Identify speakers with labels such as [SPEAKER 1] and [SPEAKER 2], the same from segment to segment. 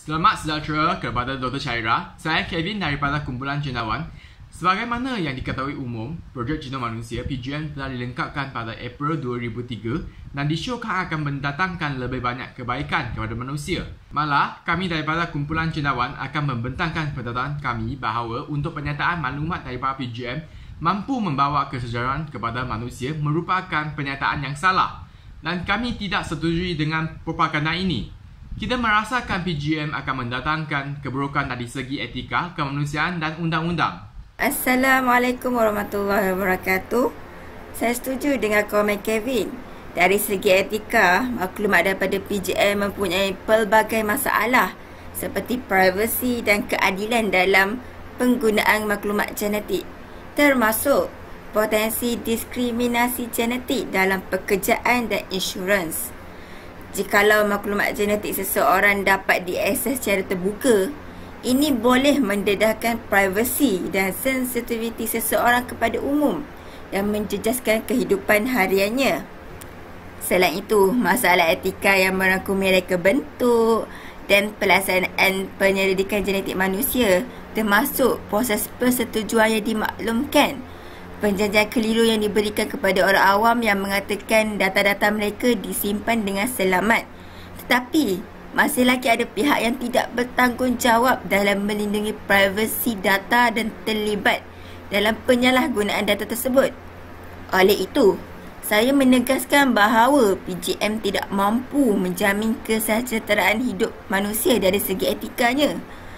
[SPEAKER 1] Selamat sejahtera kepada Dr. Syaira. Saya Kevin daripada Kumpulan Cendawan. Sebagaimana yang diketahui umum, projek Genom Manusia PGM telah dilengkapkan pada April 2003 dan disyorkan akan mendatangkan lebih banyak kebaikan kepada manusia. Malah, kami daripada Kumpulan Cendawan akan membentangkan pendataan kami bahawa untuk penyataan maklumat daripada PGM mampu membawa kesejahterahan kepada manusia merupakan penyataan yang salah dan kami tidak setuju dengan propaganda ini. Kita merasakan PGM akan mendatangkan keburukan dari segi etika, kemanusiaan dan undang-undang.
[SPEAKER 2] Assalamualaikum warahmatullahi wabarakatuh. Saya setuju dengan komen Kevin. Dari segi etika, maklumat daripada PGM mempunyai pelbagai masalah seperti privasi dan keadilan dalam penggunaan maklumat genetik, termasuk potensi diskriminasi genetik dalam pekerjaan dan insurans. Jikalau maklumat genetik seseorang dapat diakses secara terbuka, ini boleh mendedahkan privasi dan sensitiviti seseorang kepada umum dan menjejaskan kehidupan hariannya. Selain itu, masalah etika yang merangkumi reka bentuk dan pelaksanaan penyelidikan genetik manusia, termasuk proses persetujuan yang dimaklumkan, penjanjian keliru yang diberikan kepada orang awam yang mengatakan data-data mereka disimpan dengan selamat. Tetapi, masih lagi ada pihak yang tidak bertanggungjawab dalam melindungi privasi data dan terlibat dalam penyalahgunaan data tersebut. Oleh itu, saya menegaskan bahawa PGM tidak mampu menjamin kesejahteraan hidup manusia dari segi etikanya.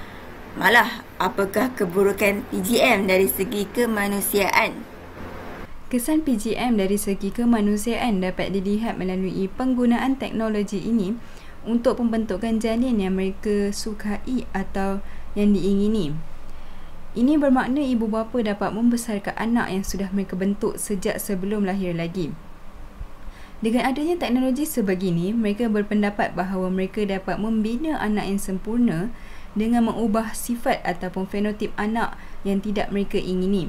[SPEAKER 2] Malah, apakah keburukan PGM dari segi kemanusiaan?
[SPEAKER 3] Kesan PGM dari segi kemanusiaan dapat dilihat melalui penggunaan teknologi ini untuk pembentukan janin yang mereka sukai atau yang diingini. Ini bermakna ibu bapa dapat membesarkan anak yang sudah mereka bentuk sejak sebelum lahir lagi. Dengan adanya teknologi sebegini, mereka berpendapat bahawa mereka dapat membina anak yang sempurna dengan mengubah sifat ataupun fenotip anak yang tidak mereka ingini.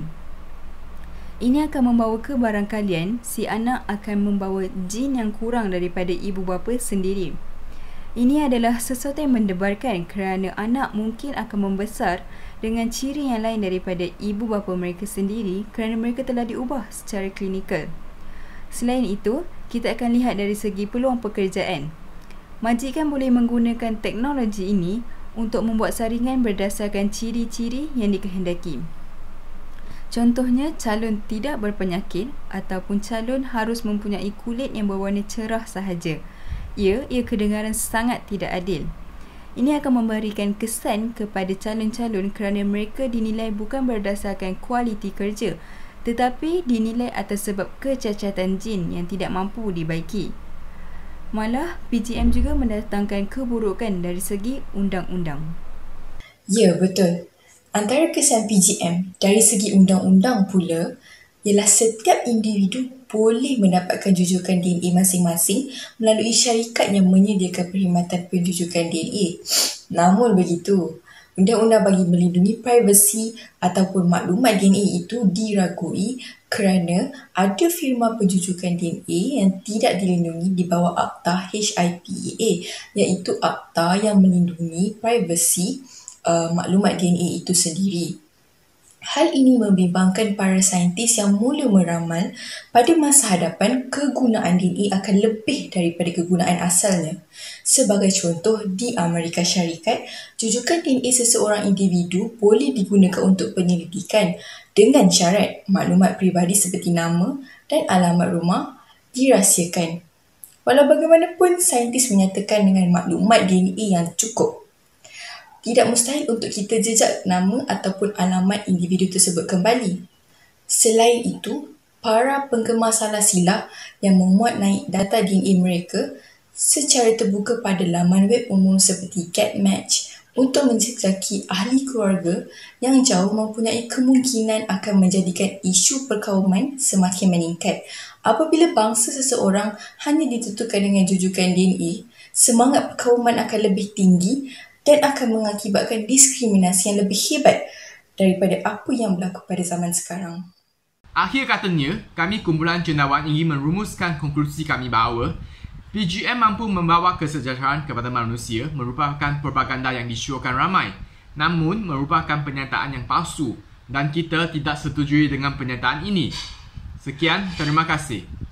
[SPEAKER 3] Ini akan membawa ke barangkalian si anak akan membawa jin yang kurang daripada ibu bapa sendiri. Ini adalah sesuatu yang mendebarkan kerana anak mungkin akan membesar dengan ciri yang lain daripada ibu bapa mereka sendiri kerana mereka telah diubah secara klinikal. Selain itu, kita akan lihat dari segi peluang pekerjaan. Majikan boleh menggunakan teknologi ini untuk membuat saringan berdasarkan ciri-ciri yang dikehendaki. Contohnya, calon tidak berpenyakit ataupun calon harus mempunyai kulit yang berwarna cerah sahaja. Ia kedengaran sangat tidak adil. Ini akan memberikan kesan kepada calon-calon kerana mereka dinilai bukan berdasarkan kualiti kerja, tetapi dinilai atas sebab kecacatan jin yang tidak mampu dibaiki. Malah, PGM juga mendatangkan keburukan dari segi undang-undang.
[SPEAKER 4] Ya, betul. Antara kesan PGM dari segi undang-undang pula ialah setiap individu boleh mendapatkan jujukan DNA masing-masing melalui syarikat yang menyediakan perkhidmatan penjujukan DNA. Namun begitu, undang-undang bagi melindungi privasi ataupun maklumat DNA itu diragui kerana ada firma penjujukan DNA yang tidak dilindungi di bawah Akta HIPAA, iaitu akta yang melindungi privasi maklumat DNA itu sendiri. Hal ini membimbangkan para saintis yang mula meramal pada masa hadapan kegunaan DNA akan lebih daripada kegunaan asalnya. Sebagai contoh, di Amerika Syarikat, jujukan DNA seseorang individu boleh digunakan untuk penyelidikan dengan syarat maklumat peribadi seperti nama dan alamat rumah dirahsiakan. Walau bagaimanapun, saintis menyatakan dengan maklumat DNA yang cukup, tidak mustahil untuk kita jejak nama ataupun alamat individu tersebut kembali. Selain itu, para penggemar salah silap yang memuat naik data DNA mereka secara terbuka pada laman web umum seperti GetMatch untuk menjejaki ahli keluarga yang jauh mempunyai kemungkinan akan menjadikan isu perkauman semakin meningkat. Apabila bangsa seseorang hanya ditentukan dengan jujukan DNA, semangat perkauman akan lebih tinggi dan akan mengakibatkan diskriminasi yang lebih hebat daripada apa yang berlaku pada zaman sekarang.
[SPEAKER 1] Akhir katanya, kami Kumpulan Cendawan ingin merumuskan konklusi kami bahawa PGM mampu membawa kesejahteraan kepada manusia merupakan propaganda yang disyorkan ramai, namun merupakan pernyataan yang palsu dan kita tidak setuju dengan pernyataan ini. Sekian, terima kasih.